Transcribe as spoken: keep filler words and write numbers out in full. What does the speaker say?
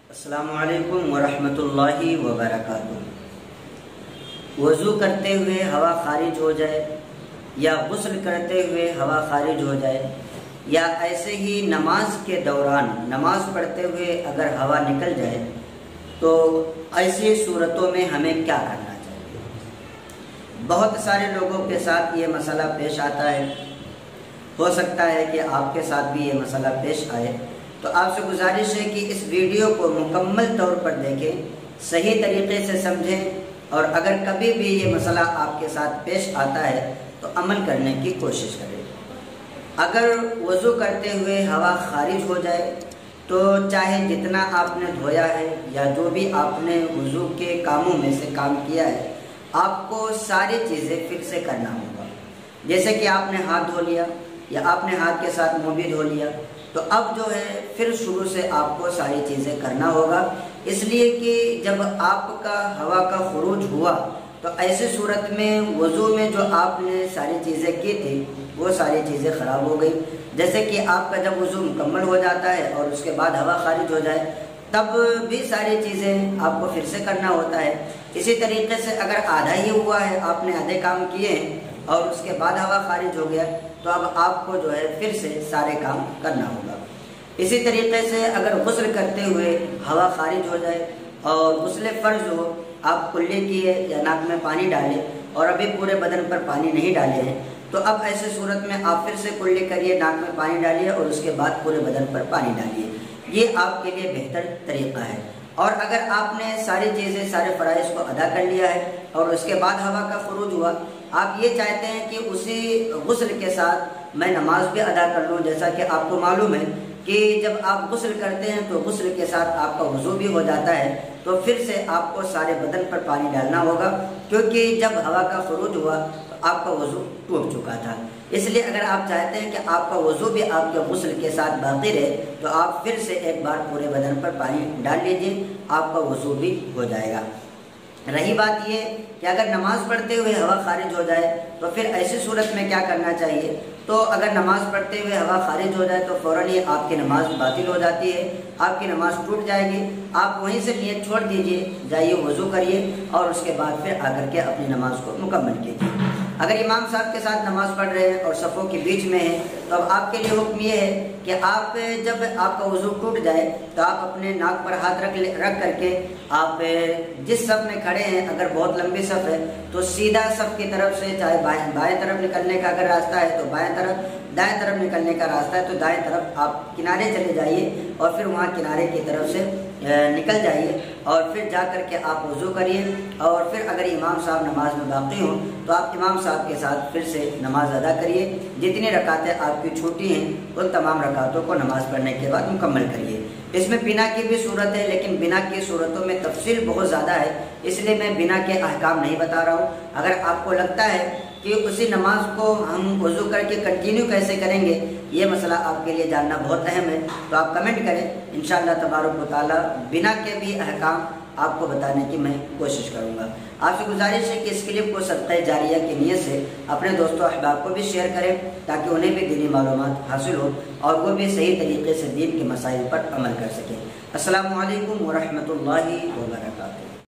अस्सलामुअलैकुम वरहमतुल्लाहि वबरकातुहू। वज़ू करते हुए हवा खारिज हो जाए या गुस्ल करते हुए हवा खारिज हो जाए या ऐसे ही नमाज के दौरान नमाज पढ़ते हुए अगर हवा निकल जाए तो ऐसी सूरतों में हमें क्या करना चाहिए। बहुत सारे लोगों के साथ ये मसला पेश आता है, हो सकता है कि आपके साथ भी ये मसला पेश आए। तो आपसे गुजारिश है कि इस वीडियो को मुकम्मल तौर पर देखें, सही तरीके से समझें और अगर कभी भी ये मसला आपके साथ पेश आता है तो अमल करने की कोशिश करें। अगर वज़ू करते हुए हवा खारिज हो जाए तो चाहे जितना आपने धोया है या जो भी आपने वज़ू के कामों में से काम किया है, आपको सारी चीज़ें फिर से करना होगा। जैसे कि आपने हाथ धो लिया या आपने हाथ के साथ मुँह भी धो लिया, तो अब जो है फिर शुरू से आपको सारी चीज़ें करना होगा। इसलिए कि जब आपका हवा का खुरूज हुआ तो ऐसी सूरत में वज़ू में जो आपने सारी चीज़ें की थी वो सारी चीज़ें ख़राब हो गई। जैसे कि आपका जब वज़ू मुकम्मल हो जाता है और उसके बाद हवा खारिज हो जाए तब भी सारी चीज़ें आपको फिर से करना होता है। इसी तरीके से अगर आधा ही हुआ है, आपने आधे काम किए हैं और उसके बाद हवा खारिज हो गया तो अब आपको जो है फिर से सारे काम करना होगा। इसी तरीके से अगर गुस्ल करते हुए हवा खारिज हो जाए और गुस्ल फ़र्ज हो, आप कुल्ली किए या नाक में पानी डालें और अभी पूरे बदन पर पानी नहीं डाले हैं, तो अब ऐसे सूरत में आप फिर से कुल्ली करिए, नाक में पानी डालिए और उसके बाद पूरे बदन पर पानी डालिए। ये आपके लिए बेहतर तरीक़ा है। और अगर आपने सारी चीज़ें सारे फ़राइज़ को अदा कर लिया है और उसके बाद हवा का खुरूज हुआ, आप ये चाहते हैं कि उसी गुस्ल के साथ मैं नमाज भी अदा कर लूँ। जैसा कि आपको मालूम है कि जब आप गुस्ल करते हैं तो गुस्ल के साथ आपका वज़ू भी हो जाता है, तो फिर से आपको सारे बदन पर पानी डालना होगा, क्योंकि जब हवा का खुरूज हुआ तो आपका वज़ू टूट चुका था। इसलिए अगर आप चाहते हैं कि आपका वज़ू भी आपके गुस्ल के साथ बाकी रहे तो आप फिर से एक बार पूरे बदन पर पानी डाल लीजिए, आपका वज़ू भी हो जाएगा। रही बात ये कि अगर नमाज पढ़ते हुए हवा खारिज हो जाए तो फिर ऐसी सूरत में क्या करना चाहिए। तो अगर नमाज पढ़ते हुए हवा खारिज हो जाए तो फ़ौरन ही आपकी नमाज बातिल हो जाती है, आपकी नमाज टूट जाएगी। आप वहीं से नियत छोड़ दीजिए, जाइए वज़ू करिए और उसके बाद फिर आकर के अपनी नमाज को मुकम्मल कीजिए। अगर इमाम साहब के साथ नमाज पढ़ रहे हैं और सफ़ों के बीच में है तो अब आपके लिए हुक्म ये है कि आप जब आपका वज़ू टूट जाए तो आप अपने नाक पर हाथ रख रख करके आप जिस सफ़ में खड़े हैं, अगर बहुत लंबी सफ़ है तो सीधा सफ़ की तरफ से, चाहे बाएं बाएं तरफ निकलने का अगर रास्ता है तो बाएं तरफ, दाएं तरफ निकलने का रास्ता है तो दाएं तरफ आप किनारे चले जाइए और फिर वहाँ किनारे की तरफ से निकल जाइए और फिर जा कर के आप वज़ू करिए। और फिर अगर इमाम साहब नमाज में बाकी हों तो आप इमाम साहब के साथ फिर से नमाज अदा करिए। जितनी रकातें आपकी छूटी हैं उन तमाम रकातों को नमाज पढ़ने के बाद मुकम्मल करिए। इसमें बिना की भी सूरत है, लेकिन बिना की सूरतों में तफसील बहुत ज़्यादा है, इसलिए मैं बिना के अहकाम नहीं बता रहा हूँ। अगर आपको लगता है कि उसी नमाज को हम वज़ू करके कंटिन्यू कैसे करेंगे, ये मसला आपके लिए जानना बहुत अहम है, तो आप कमेंट करें। इंशाअल्लाह तबारक व तआला बिना के भी अहकाम आपको बताने की मैं कोशिश करूँगा। आपसे गुजारिश है कि इस क्लिप को सदक़े जारिया की नीयत से अपने दोस्तों अहबाब को भी शेयर करें ताकि उन्हें भी दीनी मालूमात हासिल हो और वो भी सही तरीके से दीन के मसाइल पर अमल कर सकें। अस्सलामु अलैकुम व रहमतुल्लाहि व बरकातुहू।